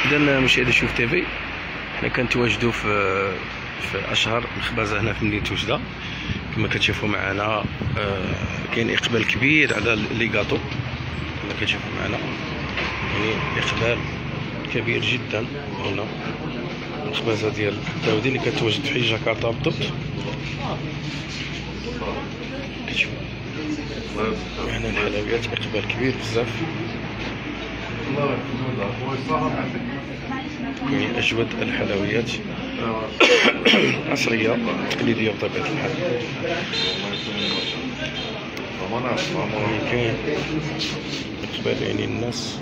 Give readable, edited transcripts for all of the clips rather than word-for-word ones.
اذا مشاهدي شوف تيفي، حنا كنتواجدوا في اشهر مخبزه هنا في مدينه وجده. كما كتشوفوا معنا كاين اقبال كبير على لي كاطو، كما كتشوفوا معنا يعني اقبال كبير جدا هنا. المخبزه ديال داودي اللي كتواجد في حي جاكرتا بالضبط. كتشوفوا هنا الحلويات اقبال كبير بزاف، من أجود الحلويات عصرية تقليدية بطبيعة الحال. كاين إقبال يعني الناس.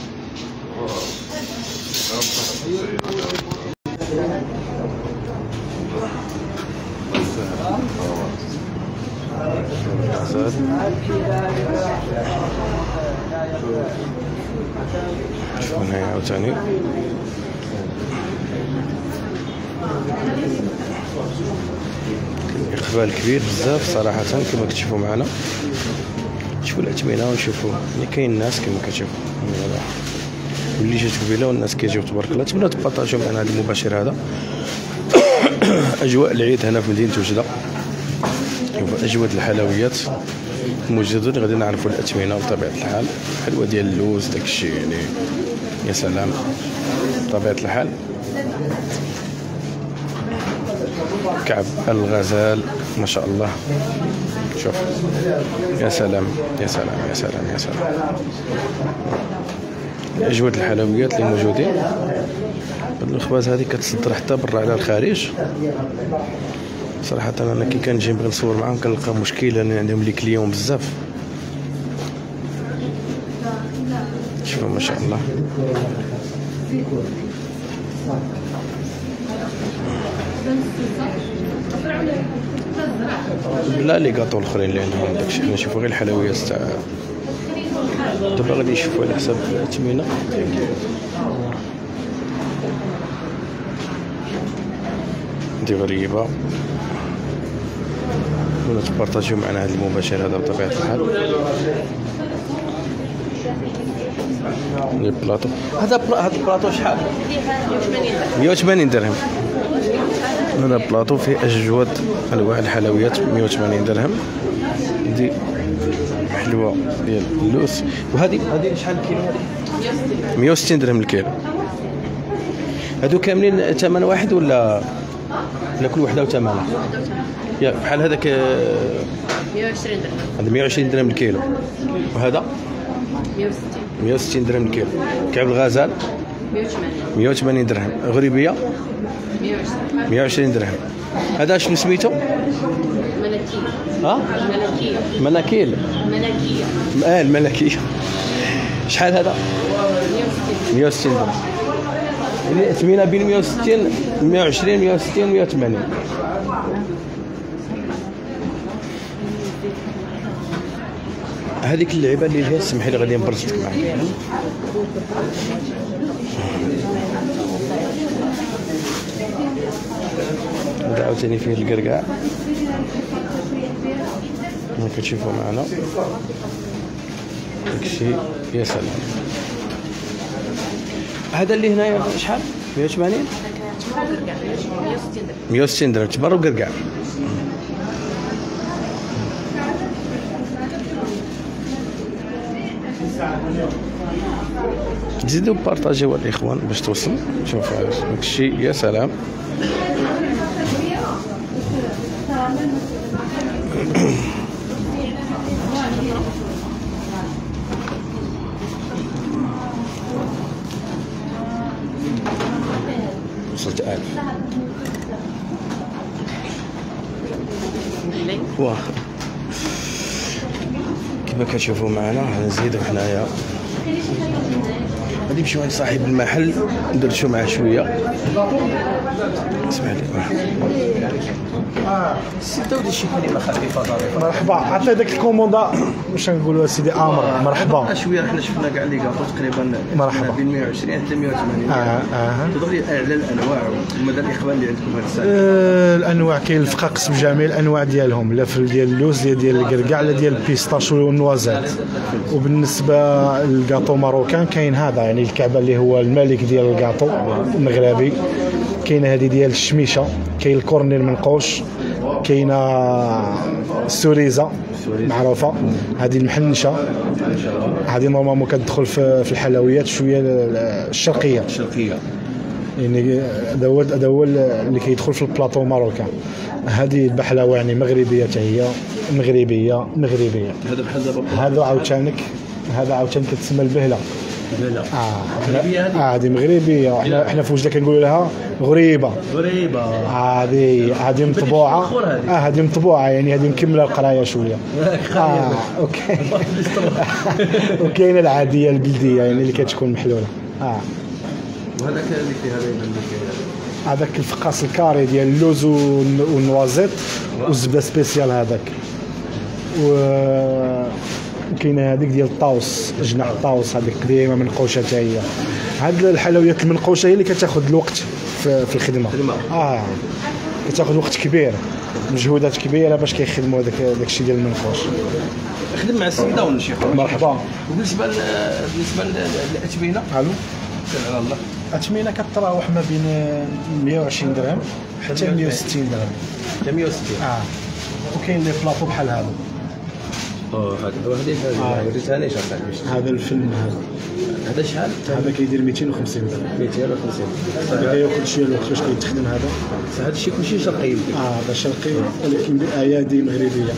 شوفوا هنايا عاوتاني إقبال كبير بزاف صراحة كما كتشوفوا معنا. شوفوا الأثمنة ونشوفوا يعني كاين الناس كما كتشوفوا واللي جات قبيله والناس كيجيو تبارك الله. نتمنى تبارطاجيو معنا هذا المباشر هذا. أجواء العيد هنا في مدينة وجدة، أجود الحلويات موجودين. غادي نعرفوا الأثمنة بطبيعة الحال. حلوة ديال اللوز داكشي يعني يا سلام بطبيعة الحال. كعب الغزال ما شاء الله، شوف يا سلام يا سلام يا سلام يا سلام. أجود الحلويات اللي موجودين. المخبز هذه كتصدر حتى برا على الخارج. صراحة أنا كي كنجي نبغي نصور معاهم كنلقى مشكلة لأن عندهم لي كليون بزاف. شوفوا ما شاء الله. لا لي كاطو الاخرين اللي عندهم داكشي، حنا نشوفوا غير الحلويات تاع دابا. غادي نشوفوا على حساب الأثمنة. هادي غريبة. ولا تبارطاجيو معنا هذا المباشر هذا بطبيعة الحال. لي بلاطو هذا البلاطو شحال؟ 180 درهم. هذا بلاطو فيه أجود أنواع الحلويات 180 درهم. دي حلوة ديال اللوز. وهذه شحال الكيلو؟ هذه 160 درهم الكيلو. هادو كاملين ثمن واحد ولا كل وحده وثمنها؟ ياك بحال هذاك 120 درهم. هذا 120 درهم الكيلو. وهذا 160 درهم الكيلو. كعب الغزال 180 درهم. غريبيه 120 درهم. هذا شنو سميتو؟ ملكيه. مناكيل. الملكيه. شحال هذا؟ 160 درهم. يعني ثمنها بين 160 120 160 180. هذيك اللعيبه اللي فيها سمحي لي غادي نبرزك معاك. هذا عاوتاني فيه القرقاع كما كتشوفوا معنا. داكشي يا سلام. هذا اللي هنايا شحال؟ 180 160 درهم. تبر وقرقاع. تزيدوا بارطاجيو الاخوان باش توصل. شوف داكشي يا سلام. وصلت 1000. واه كما كتشوفوا معنا نزيدو حنايا. غادي نمشيو عند صاحب المحل ندردشو معاه شويه. اسمح لي سي داودي شي كلمه خفيفه ظريفه. مرحبا. عطي داك الكوموندا واش نقولوا سيدي امر. مرحبا. شويه حنا شفنا كاع لي كاطو تقريبا مرحبا بين 120 حتى 180. تهضر لي على الانواع ومدى الاقبال اللي عندكم هذا الساعه. الانواع كاين الفقاقس بجميع الانواع ديالهم، لا في ديال اللوز ديال الكركاع لا ديال البيستاشيو والنوازات. وبالنسبه للكاطو ماروكان كاين هذا يعني الكعبه اللي هو الملك ديال الكاطو المغربي. كاينه هذه ديال الشميشه، كاين الكورني المنقوش، كاينه السوريزه معروفه، هذه المحنشه، هذه نورمالمون كتدخل في الحلويات شويه الشرقيه يعني. هذا هو اللي كيدخل في البلاطو ماروكان. هذه البحلاوه يعني مغربيه حتى هي، مغربيه. هذا بحال دابا هذا عاوتاني كتسمى البهله. هذه مغربيه. احنا في وجده كنقولوا لها غريبه. هذه مطبوعه. هذه مطبوعه يعني هذه مكمله القرايه شويه. اوكي. وكاينه العاديه البلديه يعني اللي كتكون محلوله. وهذاك اللي فيه هذاك الفقاس الكاري ديال اللوز والنوازيت والزبده سبيسيال هذاك. وكاينه هذيك ديال الطاوس، جناح الطاوس هذيك ديما منقوشه حتى هي. هاد الحلويات المنقوشه هي اللي كتاخذ الوقت في الخدمه. كتاخذ وقت كبير، مجهودات كبيره باش كيخدموا داك الشيء ديال المنقوش. خدم مع السيده ولا شي خويا. مرحبا. بالنسبه للاثمنه الو على الله، الأثمنة كتراوح ما بين 120 درهم حتى 160 درهم. حتى 160. وكاين لي بلاطو بحال هذا. هذه ثاني شحال؟ هذا الفيلم هذا شحال؟ هذا كيدير 250 درهم. 250. هذا كياخذ شويه الوقت باش كيتخدم هذا. هذا الشيء كلشي شرقي. هذا شرقي ولكن ايادي مغربيه.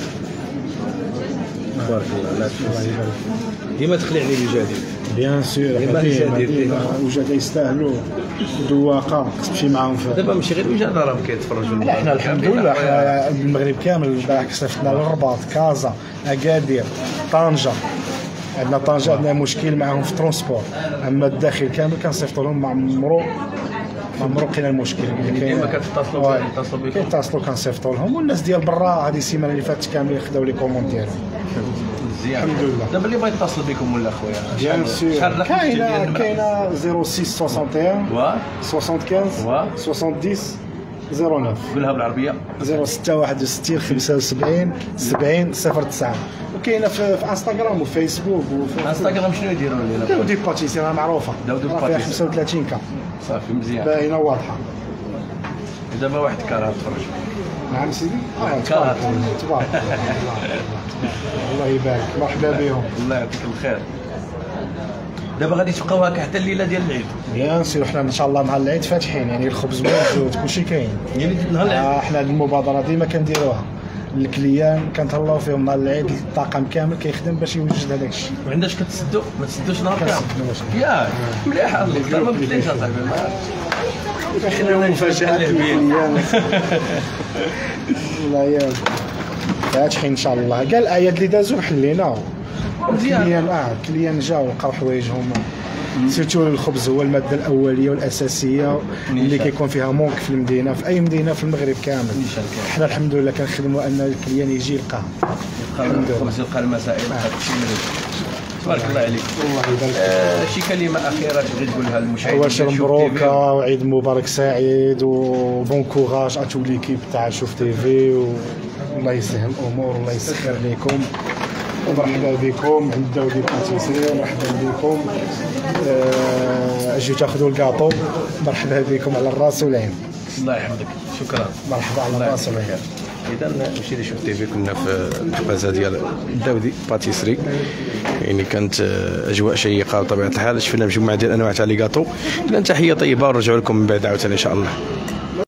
بارك الله يبارك. ديما تقلعني بجديد. بيان سور وجاد يستاهلوا ذواقه تمشي معاهم. دابا ماشي غير وجاد راه كيتفرجوا. احنا الحمد لله احنا المغرب كامل البارح صيفطنا للرباط، كازا، اكادير، طنجه. عندنا طنجه عندنا مشكل معاهم في الترونسبور، اما الداخل كامل كنصيفطوا لهم مع عمرو لقينا المشكل. ديما كيتصلوا كنصيفطوا لهم. والناس ديال برا هذه السيمانه اللي فاتت كاملين خداو لي كوموند ديالهم. مزيان الحمد لله. دابا اللي بغى يتصل بكم ولا خويا بيان سور كاينه 06 61 75 70 09 قولها بالعربيه 06 61 75 70 09. وكاينه في انستغرام وفيسبوك. انستغرام شنو يديروا لنا؟ داودي باتيسي راه معروفه، داودي فيها باتيسي 35 كا صافي مزيان باينه واضحه. دابا واحد كاره تفرج. نعم سيدي. تبارك الله الله يبارك. مرحبا بهم. الله يعطيك الخير. دابا غادي تبقاو هكا حتى الليله ديال العيد. بيان سير حنا ان شاء الله مع العيد فاتحين يعني الخبز موجود كلشي كاين يعني نهار العيد. حنا هذه المبادره ديما كنديروها الكليان، كنتهلاو فيهم نهار العيد الطاقم كامل كيخدم باش يوجد هذاك الشيء. وعنداش كتسدوا ما تسدوش نهار كامل ياك مليحه الله ما بدليش اصاحبي. كاين مفاجات للكليان. الله ياك فاتحين ان شاء الله. كاع الاعياد اللي دازو حلينا مزيان. الكليان جاو لقاو حوايجهم. سيرتو الخبز هو الماده الاوليه والاساسيه اللي كيكون فيها مونك في المدينه، في اي مدينه في المغرب كامل. حنا الحمد لله كنخدموا ان الكليان يجي يلقاه. الحمد لله يلقى المسائل. تبارك الله عليك. الله يبارك. شي كلمه اخيره تبغي تقولها للمشاهدين؟ واش مبروك وعيد مبارك سعيد وبون كوراج ا تو ليكيب تاع شوف تي في، والله يسهل الامور والله يسخر لكم. ومرحبا بكم عند داودي باتيسري. مرحبا بكم. اجيو تاخذوا الكاطو. مرحبا بكم على الراس والعين. الله يحفظك. شكرا. مرحبا على الراس والعين. اذا مشي لشوف تي في كنا في المخبزه ديال داودي باتيسري، يعني كانت اجواء شيقه بطبيعه الحال. شفنا مجموعه ديال انواع تاع لي كاطو. اذا تحيه طيبه ونرجعوا لكم من بعد عاوتاني ان شاء الله.